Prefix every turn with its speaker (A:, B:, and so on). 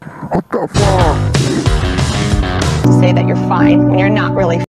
A: What the fuck? To say that you're fine when you're not really